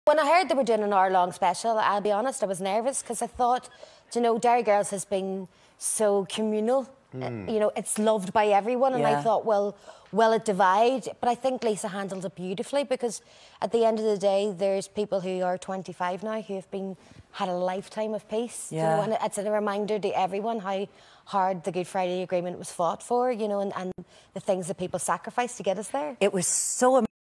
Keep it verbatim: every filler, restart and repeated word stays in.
When I heard they were doing an hour-long special, I'll be honest, I was nervous because I thought, you know, Derry Girls has been so communal. Mm. You know, it's loved by everyone, and yeah. I thought, well, will it divide? But I think Lisa handled it beautifully because at the end of the day, there's people who are twenty-five now who have been had a lifetime of peace. Yeah. You know, and it's a reminder to everyone how hard the Good Friday Agreement was fought for, you know, and, and the things that people sacrificed to get us there. It was so amazing.